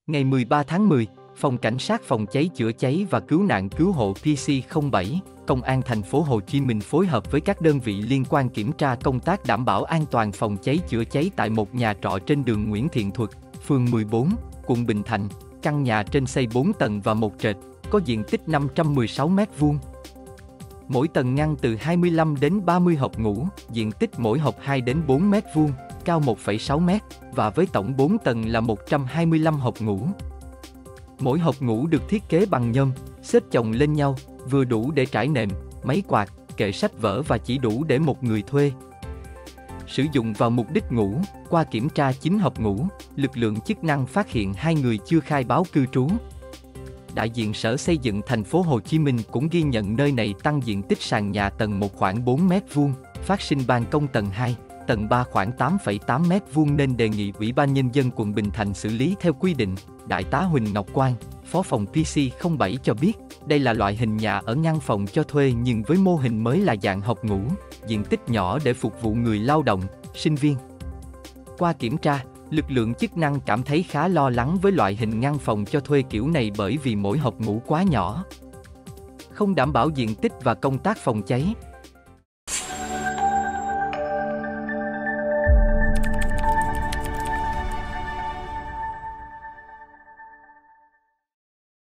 Ngày 13 tháng 10, Phòng Cảnh sát Phòng cháy chữa cháy và Cứu nạn Cứu hộ PC07, Công an thành phố Hồ Chí Minh phối hợp với các đơn vị liên quan kiểm tra công tác đảm bảo an toàn phòng cháy chữa cháy tại một nhà trọ trên đường Nguyễn Thiện Thuật, phường 14, quận Bình Thạnh. Căn nhà trên xây 4 tầng và một trệt, có diện tích 516 m². Mỗi tầng ngăn từ 25 đến 30 hộp ngủ, diện tích mỗi hộp 2 đến 4 m², cao 1,6 m, và với tổng 4 tầng là 125 hộp ngủ. Mỗi hộp ngủ được thiết kế bằng nhôm, xếp chồng lên nhau, vừa đủ để trải nệm, máy quạt, kệ sách vở và chỉ đủ để một người thuê. Sử dụng vào mục đích ngủ. Qua kiểm tra 9 hộp ngủ, lực lượng chức năng phát hiện 2 người chưa khai báo cư trú. Đại diện Sở Xây dựng thành phố Hồ Chí Minh cũng ghi nhận nơi này tăng diện tích sàn nhà tầng 1 khoảng 4 m², phát sinh ban công tầng 2, tầng 3 khoảng 8,8 m² nên đề nghị Ủy ban Nhân dân quận Bình Thạnh xử lý theo quy định. Đại tá Huỳnh Ngọc Quang, Phó phòng PC07 cho biết, đây là loại hình nhà ở ngăn phòng cho thuê nhưng với mô hình mới là dạng hộp ngủ, diện tích nhỏ để phục vụ người lao động, sinh viên. Qua kiểm tra, lực lượng chức năng cảm thấy khá lo lắng với loại hình ngăn phòng cho thuê kiểu này bởi vì mỗi hộp ngủ quá nhỏ, không đảm bảo diện tích và công tác phòng cháy.